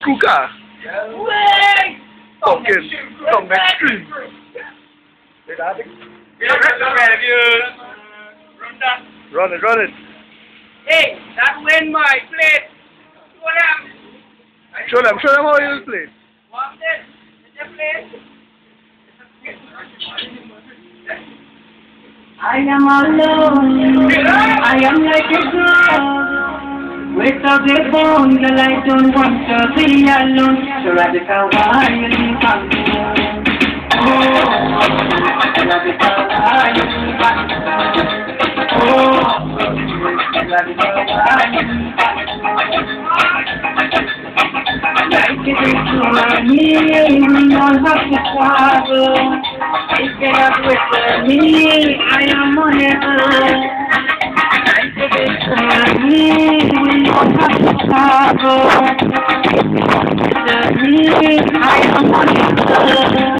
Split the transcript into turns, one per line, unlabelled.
Kuka.
Wait!
Fucking come back stream. Run it, run it.
Hey, that win my plate.
Show them how you play.
What's this? Is it plate?
I am alone. I am like a girl. Without a phone, girl, I don't want to be alone. So radical, why you leave me? Oh, radical, why you leave me? Oh, radical, why you leave me? Like it is for me, we don't have to travel. If you not with me, I am unable. Like it is for me, we don't have to travel. With me, I am unable.